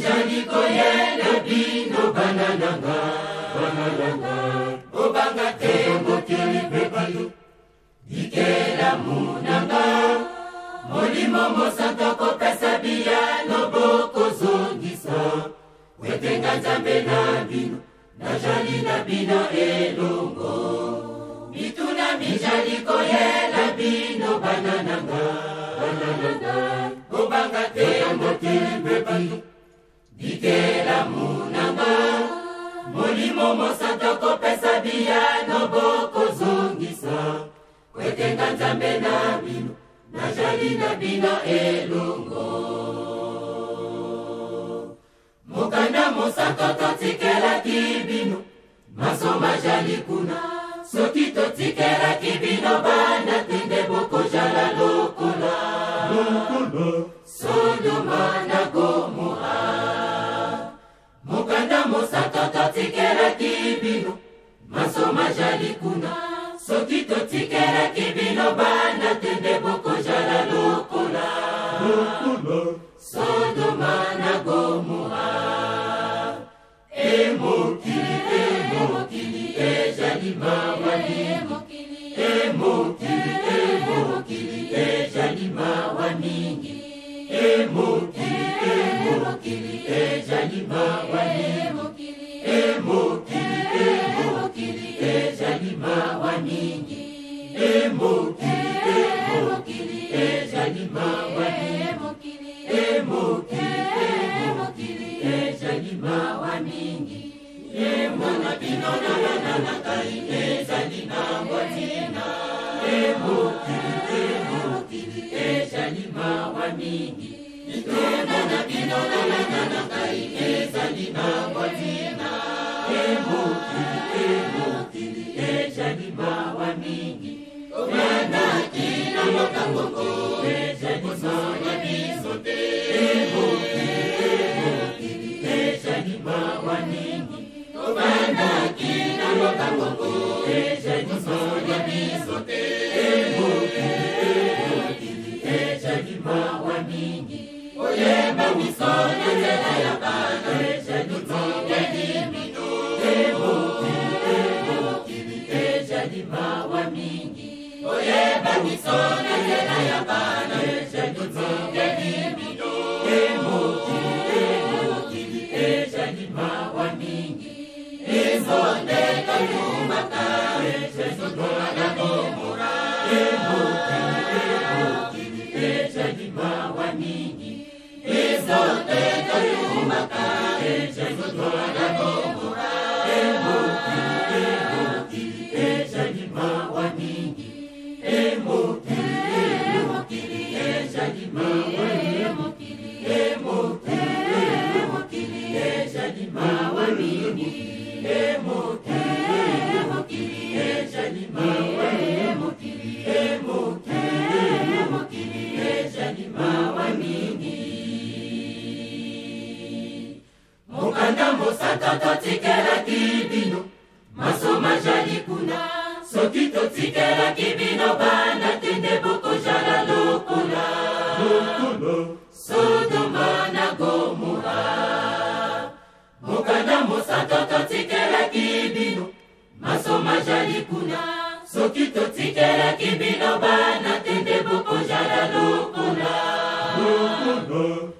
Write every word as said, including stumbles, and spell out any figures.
mijali koyela bino banananga banananga obanga te mokili bebali dikela munanga molimo mosanto kopesa biyano bokozongisa wetenga nzambe na bino najali na bino elongo mituna mijali koyela bino banananga banananga obanga te mokili bebali dikela munanga molimo mosanto kopesa biyano bokozongisa wetenga nzambe na bino najali na bino elongo mokanda mosanto totikelaki bino masoma jali kuna soki totikelaki bino bana tende bokozala lokola Sodoma na Gomora mokanda mosanto totikelaki bino masoma jali kuna soki totikelaki bino bana tende bokozala lokola Sodoma na Gomora emokili emokili ejali mawani emokili emokili ejali mawa mingi emokili emokili ejali mawa mingi emokili emokili ejali mawa mingi emokili emokili ejali mawa mingi emokili emokili ejali mawa mingi emona bino na na na na kai ezali na ngotina emokili emokili ejali mawa mingi emona bino na na na na kai ezali na ngotina emokili emokili ejali mawa mingi omana kina mokangongo ejali mawa bisote emokili emokili ejali mawa mingi omana kina mokangongo ejali mawa bisote emokili emokili ejali mawa mingi oyemba misona nzela ya bana ejali mawa mingi emokili emokili ejali mawa mingi oyemba misona nzela ya bana ejali mawa mingi emokili emokili ejali mawa mingi izonde kayumaka ejali mawa Gomora emokili emokili ejali mawa mingi izonde kayumaka ejali mawa Gomora emokili emokili ejali mawa mingi emokili emokili ejali mawa emokili emokili emokili ejali mawa mingi emokili emokili ejali mawa emokili emokili emokili ejali mawa mingi mokanda mosanto totikelaki bino masoma jali kuna soki totikelaki bino bana tende bokozala lokola Sodoma na Gomora mokanda mosanto totikelaki bino masoma jali kuna soki totikelaki bino bana tende bokozala lokola